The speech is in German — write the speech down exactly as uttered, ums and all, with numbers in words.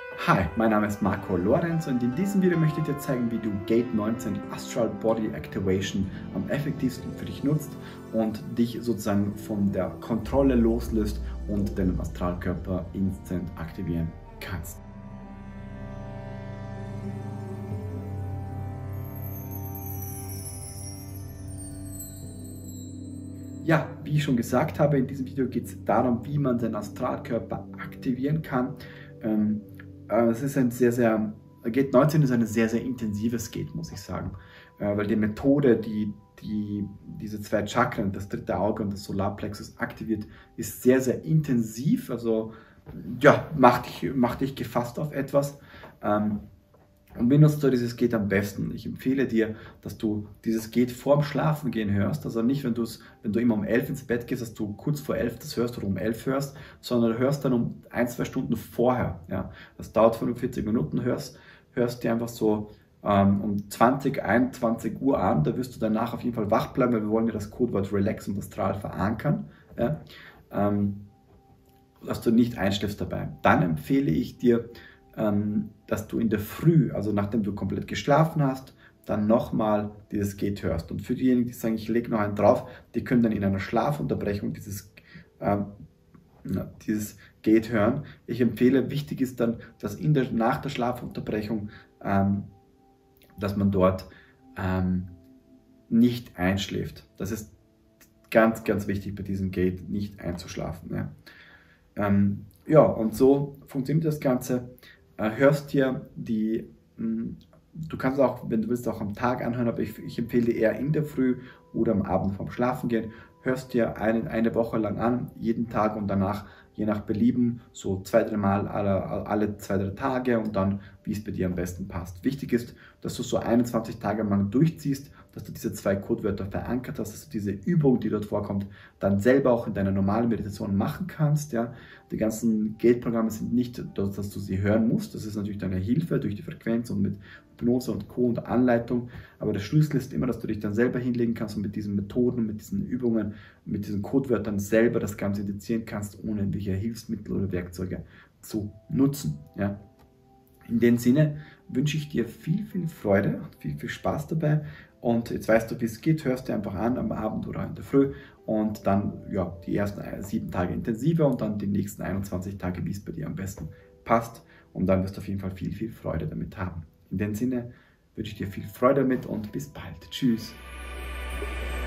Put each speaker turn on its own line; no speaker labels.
Hi, mein Name ist Marco Lorenz und in diesem Video möchte ich dir zeigen, wie du Gate neunzehn Astral Body Activation am effektivsten für dich nutzt und dich sozusagen von der Kontrolle loslöst und deinen Astralkörper instant aktivieren kannst. Ja, wie ich schon gesagt habe, in diesem Video geht es darum, wie man den Astralkörper aktivieren kann. Ähm, es ist ein sehr, sehr, Gate neunzehn ist ein sehr, sehr intensives Gate, muss ich sagen. Äh, weil die Methode, die, die diese zwei Chakren, das dritte Auge und das Solarplexus aktiviert, ist sehr, sehr intensiv. Also, ja, macht dich, macht dich gefasst auf etwas. Ähm, Und wie nutzt du dieses Gate am besten? Ich empfehle dir, dass du dieses Gate vorm Schlafengehen hörst. Also nicht, wenn, wenn du immer um elf ins Bett gehst, dass du kurz vor elf das hörst oder um elf hörst, sondern du hörst dann um ein, zwei Stunden vorher. Ja. Das dauert fünfundvierzig Minuten, hörst, hörst dir einfach so ähm, um zwanzig, einundzwanzig Uhr an. Da wirst du danach auf jeden Fall wach bleiben, weil wir wollen ja das Codewort Relax und Astral verankern. Ja. Ähm, dass du nicht einschläfst dabei. Dann empfehle ich dir, dass du in der Früh, also nachdem du komplett geschlafen hast, dann nochmal dieses Gate hörst. Und für diejenigen, die sagen, ich lege noch einen drauf, die können dann in einer Schlafunterbrechung dieses, ähm, dieses Gate hören. Ich empfehle, wichtig ist dann, dass in der, nach der Schlafunterbrechung, ähm, dass man dort ähm, nicht einschläft. Das ist ganz, ganz wichtig bei diesem Gate, nicht einzuschlafen. Ja, ähm, ja und so funktioniert das Ganze. Hörst dir die, du kannst auch, wenn du willst, auch am Tag anhören, aber ich, ich empfehle eher in der Früh oder am Abend vorm Schlafengehen. Hörst dir eine, eine Woche lang an, jeden Tag und danach, je nach Belieben, so zwei, drei Mal alle, alle zwei, drei Tage und dann, wie es bei dir am besten passt. Wichtig ist, dass du so einundzwanzig Tage lang durchziehst, dass du diese zwei Codewörter verankert hast, dass du diese Übung, die dort vorkommt, dann selber auch in deiner normalen Meditation machen kannst. Ja. Die ganzen Gate-Programme sind nicht, dass du sie hören musst. Das ist natürlich deine Hilfe durch die Frequenz und mit Hypnose und Co. und Anleitung. Aber der Schlüssel ist immer, dass du dich dann selber hinlegen kannst und mit diesen Methoden, mit diesen Übungen, mit diesen Codewörtern selber das Ganze indizieren kannst, ohne irgendwelche Hilfsmittel oder Werkzeuge zu nutzen. Ja. In dem Sinne wünsche ich dir viel, viel Freude und viel, viel Spaß dabei. Und jetzt weißt du, wie es geht, hörst dir einfach an am Abend oder in der Früh und dann ja, die ersten sieben Tage intensiver und dann die nächsten einundzwanzig Tage, wie es bei dir am besten passt. Und dann wirst du auf jeden Fall viel, viel Freude damit haben. In dem Sinne wünsche ich dir viel Freude damit und bis bald. Tschüss.